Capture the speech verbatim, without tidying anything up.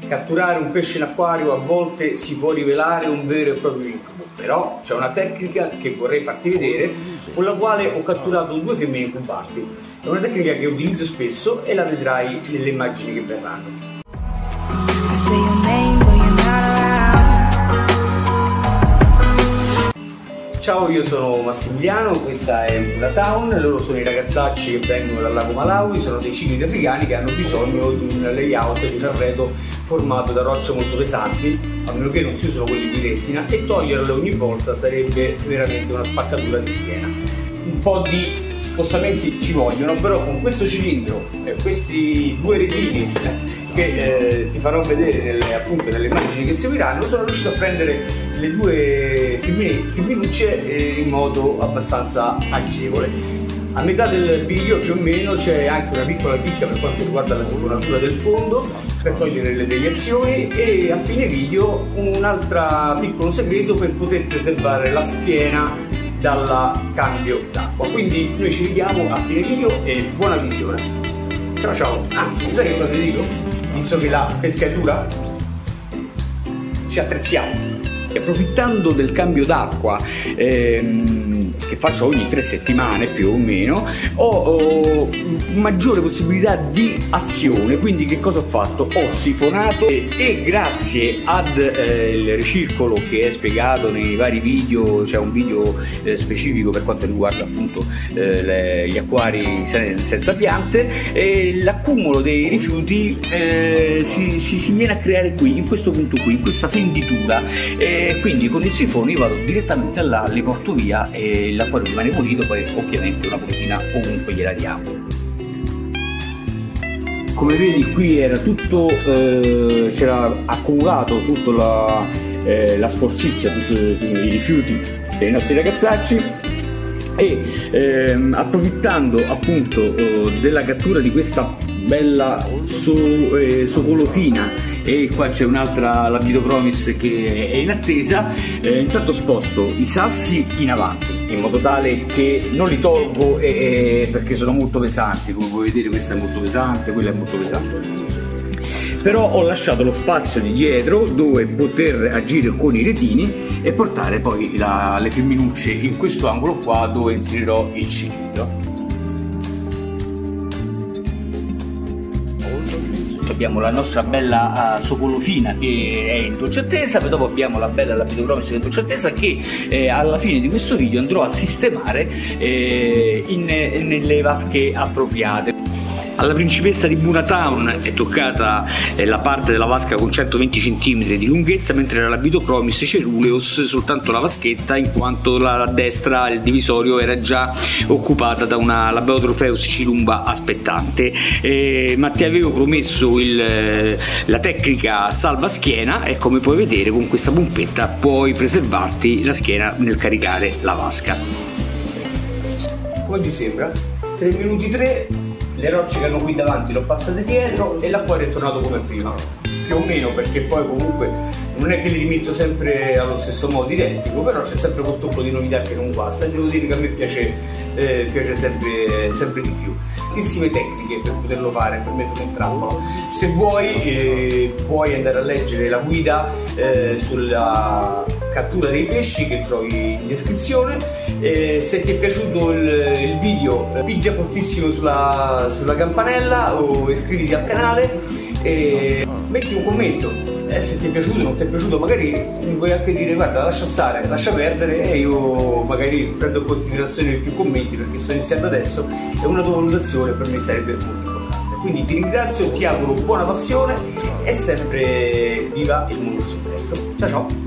catturare un pesce in acquario a volte si può rivelare un vero e proprio incubo, però c'è una tecnica che vorrei farti vedere con la quale ho catturato due femmine incubanti. È una tecnica che utilizzo spesso e la vedrai nelle immagini che verranno. Ciao, io sono Massimiliano, questa è Bunatown, loro sono i ragazzacci che vengono dal lago Malawi, sono dei cinidi africani che hanno bisogno di un layout, di un arredo formato da rocce molto pesanti, a meno che non si usano quelli di resina, e toglierle ogni volta sarebbe veramente una spaccatura di schiena. Un po' di spostamenti ci vogliono, però con questo cilindro e questi due retini che eh, ti farò vedere nelle, appunto, nelle immagini che seguiranno, sono riuscito a prendere le due femminucce eh, in modo abbastanza agevole. A metà del video più o meno c'è anche una piccola chicca per quanto riguarda la sifonatura del fondo per togliere le deviazioni, e a fine video un altro piccolo segreto per poter preservare la schiena dal cambio d'acqua. Quindi noi ci vediamo a fine video e buona visione. Ciao ciao, anzi, sai che cosa ti dico? Visto che la pesca è dura, ci attrezziamo. Approfittando del cambio d'acqua ehm, che faccio ogni tre settimane più o meno, ho, ho maggiore possibilità di azione. Quindi che cosa ho fatto? Ho sifonato e, e grazie ad eh, il ricircolo che è spiegato nei vari video, c'è un video eh, specifico per quanto riguarda appunto eh, le, gli acquari sen senza piante, e l'accumulo dei rifiuti eh, si, si, si viene a creare qui, in questo punto qui, in questa fenditura. Eh, quindi con il sifone io vado direttamente là, li porto via e l'acquario rimane pulito. Poi ovviamente una pulitina ovunque gliela diamo. Come vedi qui era tutto, eh, c'era accumulato tutta la, eh, la sporcizia, tutti i rifiuti dei nostri ragazzacci, e ehm, approfittando appunto eh, della cattura di questa bella so, eh, socolofina, e qua c'è un'altra Labidochromis che è in attesa, eh, intanto sposto i sassi in avanti in modo tale che non li tolgo eh, eh, perché sono molto pesanti. Come puoi vedere, questa è molto pesante, quella è molto pesante, però ho lasciato lo spazio di dietro dove poter agire con i retini e portare poi la, le femminucce in questo angolo qua dove inserirò il cilindro. Abbiamo la nostra bella uh, socolofina che è in dolce attesa, poi dopo abbiamo la bella Labidochromis in dolce attesa che eh, alla fine di questo video andrò a sistemare eh, in, eh, nelle vasche appropriate. Alla principessa di Bunatown è toccata eh, la parte della vasca con centoventi centimetri di lunghezza, mentre la Labidochromis ceruleus soltanto la vaschetta, in quanto la, la destra, il divisorio, era già occupata da una Labiotrophus cilumba aspettante. Eh, ma ti avevo promesso il, la tecnica salva schiena, e come puoi vedere con questa pompetta puoi preservarti la schiena nel caricare la vasca. Come ti sembra? tre minuti tre. Le rocce che hanno qui davanti le ho passate dietro e l'acquario è tornato come prima, più o meno, perché poi comunque non è che li rimetto sempre allo stesso modo identico, però c'è sempre quel tocco di novità che non guasta, e devo dire che a me piace, eh, piace sempre, sempre di più. Tantissime tecniche per poterlo fare, per metterlo in trappola. Se vuoi eh, puoi andare a leggere la guida eh, sulla cattura dei pesci che trovi in descrizione. Eh, se ti è piaciuto il, il video, pigia fortissimo sulla, sulla campanella o iscriviti al canale e metti un commento. Eh, se ti è piaciuto, non ti è piaciuto, magari mi puoi anche dire guarda, lascia stare, lascia perdere, e io magari prendo in considerazione più commenti perché sto iniziando adesso e una tua valutazione per me sarebbe molto importante. Quindi ti ringrazio, ti auguro buona passione e sempre viva il mondo soppresso. Ciao ciao!